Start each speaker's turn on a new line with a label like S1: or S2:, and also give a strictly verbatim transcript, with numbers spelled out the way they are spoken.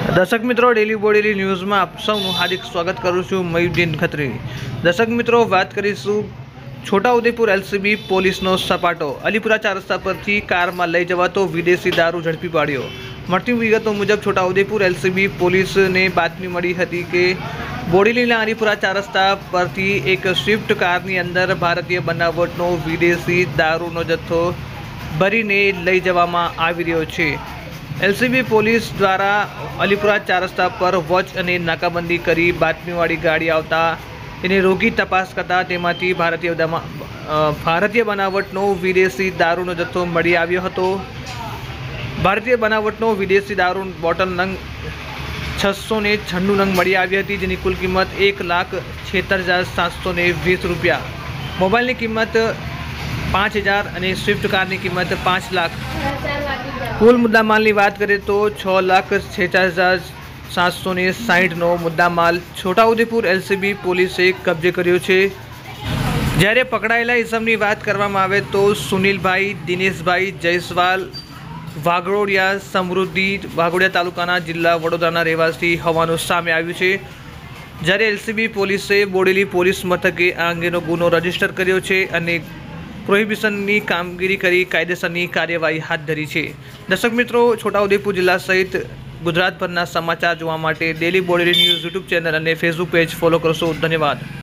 S1: दर्शक मित्रों daily Bodeli news में आप सबનું हार्दिक स्वागत करूँ છું મયુદ્દીન ખત્રી। દર્શક મિત્રો વાત કરીશું છોટાઉદેપુર એલસીબી પોલીસનો સપાટો। અલીપુરા ચાર રસ્તા પરથી કારમાં લઈ જવાતો વિદેશી દારૂ ઝડપી પાડ્યો। મળતી વિગતો મુજબ છોટાઉદેપુર એલસીબી પોલીસને બાતમી મળી હતી કે બોડેલીના અલીપુરા ચાર રસ્તા પરથી એક સ્વિફ્ટ કારની અંદર ભારતીય બનાવટનો વિદેશી દારૂનો જથ્થો ભરીને લઈ જવામાં આવી રહ્યો છે। एलसीबी पुलिस द्वारा अलीपुरा चार रस्ता पर वॉच और नाकाबंदी करी बातमीवाड़ी गाड़ी आवता तेने रोगी तपास करता तेमांथी भारतीय भारतीय बनावटनो विदेशी दारूनो जथ्थो मळी आव्यो हतो। भारतीय बनावटनो विदेशी दारू बोटल नंग छसो ने छन्नू नंग मळी आवी हती, जेनी कुल किंमत एक लाख छेतर हज़ार सात सौ ने वीस रुपया। मोबाइल की किंमत पांच हज़ार और स्विफ्ट कार की किंमत पांच लाख। कुल मुद्दा माल की बात करें तो छ लाख छेचास हज़ार सात सौ ने साठ नो मुद्दा माल छोटाउदेपुर एलसीबी पुलिसे कब्जे कर्यो छे। ज्यारे पकड़ायेला इसमनी बात करवामां आवे तो सुनील भाई दिनेश भाई जयसवाल वाघोड़िया समृद्धि वाघोड़िया तालुकाना जिल्ला वडोदराना રહેવાસી હોવાનું સામે આવ્યું છે। જ્યારે એલસીબી પોલીસે બોડેલી પોલીસ મથકે આ અંગેનો ગુનો રજીસ્ટર કર્યો છે અને પ્રોહિબિશનની કામગીરી કરી કાયદેસરની કાર્યવાહી હાથ ધરી છે। દર્શક મિત્રો, છોટાઉદેપુર જિલ્લા સહિત ગુજરાતભરના સમાચાર જોવા માટે daily Bodeli news YouTube channel અને ફેસબુક પેજ ફોલો કરશો। ધન્યવાદ।